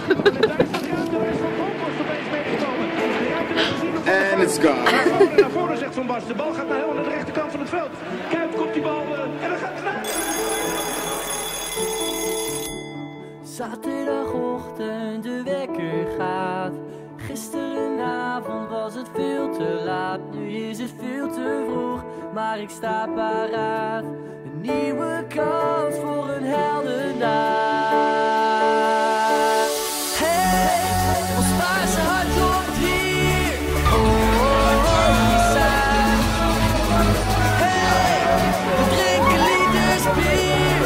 En it's gone. Naar voren zegt Van Basten. De bal gaat helemaal naar de rechterkant van het veld. Kuip komt die bal en dan gaat het naar. Zaterdagochtend, de wekker gaat. Gisterenavond was het veel te laat. Nu is het veel te vroeg, maar ik sta paraat. Een nieuwe kans voor een heldendaad. Hey, ons paarse hart klopt hier. We drinken liters bier.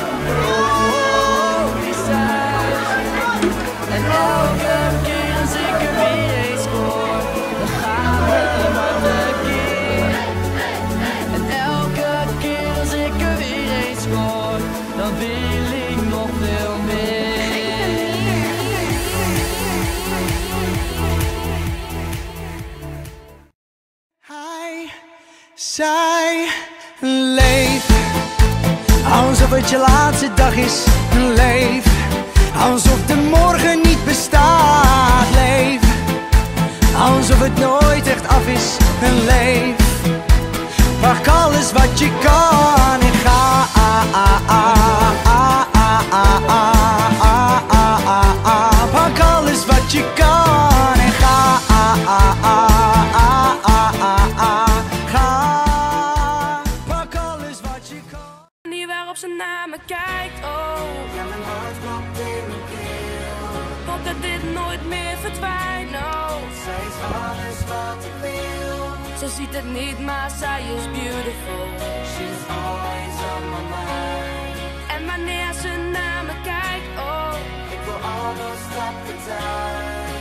En elke keer als ik er weer eens scoor, dan gaan we maar tekeer. En elke keer als ik er weer eens scoor, dan wil ik nog veel meer. Hij, zij, leef alsof het je laatste dag is. Leef alsof de morgen niet bestaat. Leef alsof het nooit echt af is. Leef, pak alles wat je kan en ga. Pak alles wat je kan en ga. Pak alles wat je kan. Die waarop ze naar me kijkt, oh. Ja, mijn hart klopt in mijn keel. Hoop dat dit nooit meer verdwijnt, oh. Zij is alles wat ik wil. Ze ziet het niet, maar zij is beautiful. She's always on my mind. En wanneer ze naar me kijkt, oh. Ik wil almost stop the time.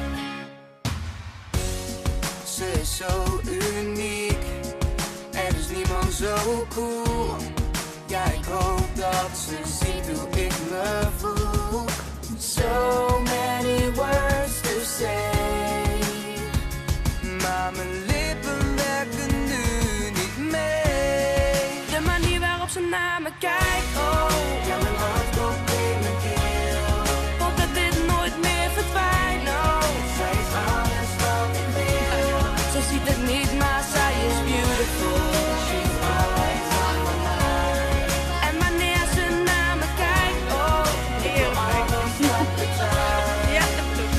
Ze is zo uniek. Er is niemand zo cool. Ja, ik hoop dat ze ziet hoe ik me voel. So many words to say. Maar mijn lippen werken nu niet mee. De manier waarop ze naar me kijkt, oh. Ja, mijn hart klopt in mijn keel. Hoop dat dit nooit meer verdwijnt, oh. Zij is alles wat ik wil. Ze ziet het niet, maar zij is beautiful. She's always on my mind. En wanneer ze naar me kijkt, oh. Heerlijk. Stop the time. Ja, dat klopt.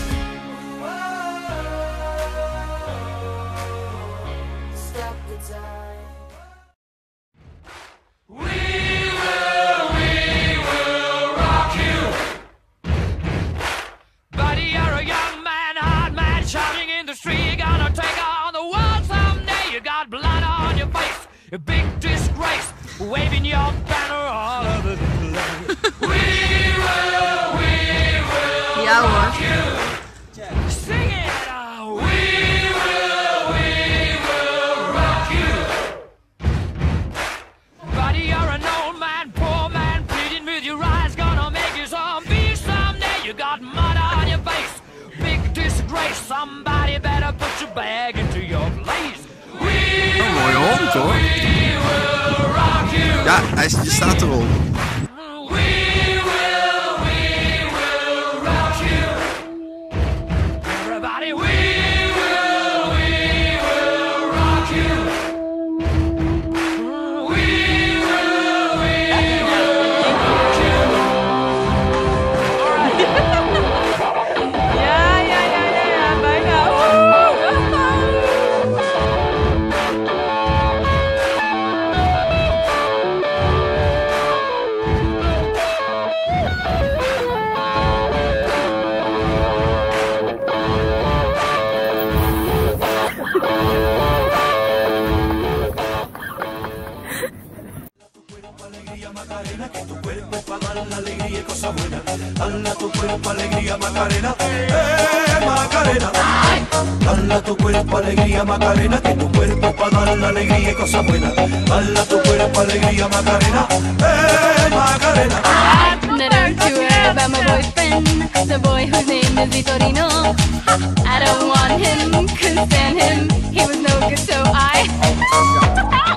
Stop the time. Buddy, you're a young man, hard man, shouting in the street. You're gonna take on the world someday. You got blood on your face, a big disgrace, waving your banner all over the place. Ja hoor. Sing it out. Buddy, you're an old man, poor man, pleading with your eyes, gonna make you zombie someday. You got mud on your face, big disgrace. Somebody better put your bag into your place. Een mooie hond hoor. Ja, je staat erop. Everybody, we will rock you. We will rock you. All right. Ja, bijna. Dala tu cuerpo alegría Macarena, Macarena. Dala tu cuerpo alegría Macarena, que tu cuerpo para dar la alegría y cosas buenas. Dala tu cuerpo alegría Macarena, Macarena. I've never to her about my boyfriend, the boy whose name is Vitorino. I don't want him, couldn't stand him, he was no good, so I...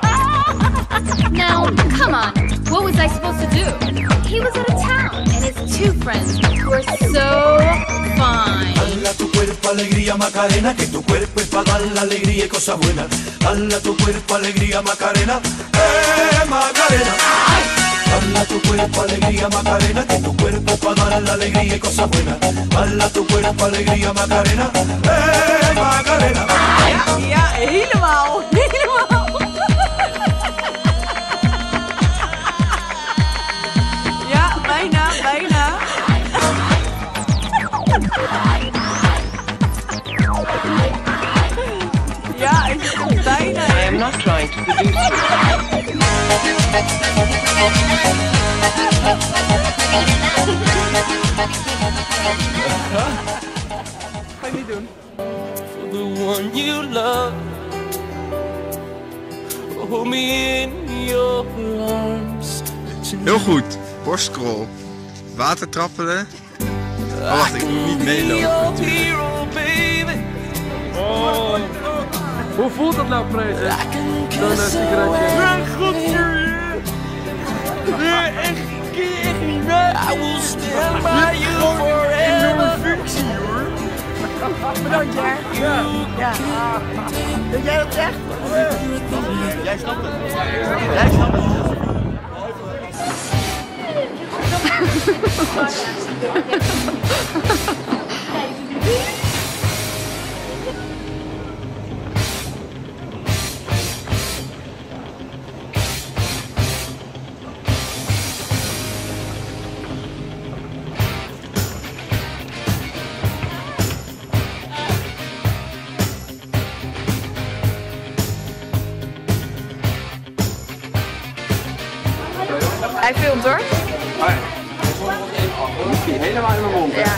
Now, come on, what was I supposed to do? He was out of town, and his two friends who are so fine. Dale a tu cuerpo alegría Macarena, que tu cuerpo es para dar la alegría y cosas buenas. Dale a tu cuerpo alegría Macarena, Macarena. Dale a tu cuerpo alegría Macarena, que tu cuerpo es para dar la alegría y cosas buenas. Dale a tu cuerpo alegría Macarena, Macarena. Ja, helemaal. Ja, bijna. Ja, ik kom bijna. I am not trying to seduce you. Ga je niet doen. For the one you love, hold me in your arms. Heel goed. Borstcrawl. Watertrappelen. Oh, wacht, ik moet niet meelopen. Hoe voelt dat nou, Prezen? Dan een sigaretje. Mijn god voor je. Nee, echt niet meer. I will stand by you forever. Functie, hoor. Bedankt, Jer. Ja. Denk jij dat echt? Jij snapt het. Hij filmt hoor. Oh ja. Helemaal in mijn mond. Ja.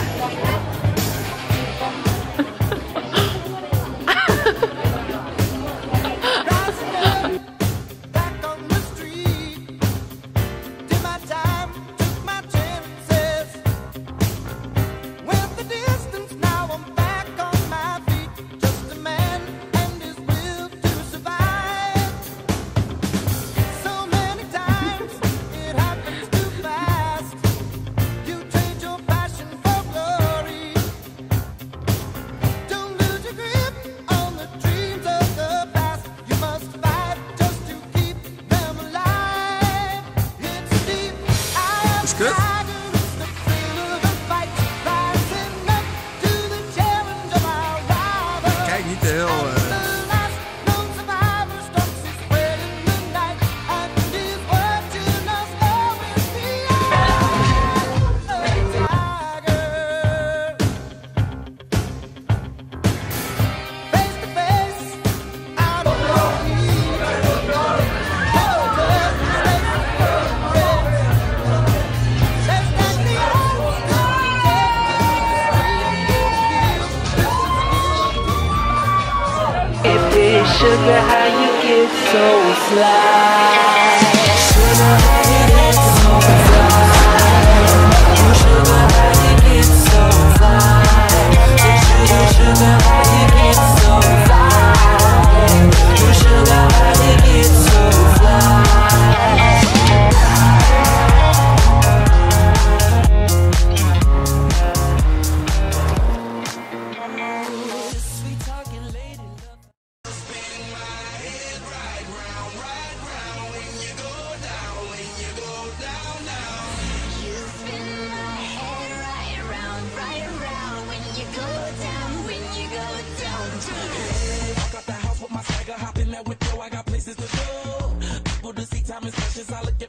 Kut? Kijk niet te heel... Sugar, how you get so fly? Sugar, how you get so fly? Sugar, how you get so fly? Sugar, how you get so fly? Sugar, how you get so fly? I got the house with my swagger, hop in there with yo. I got places to go. People to see, time is precious. I look at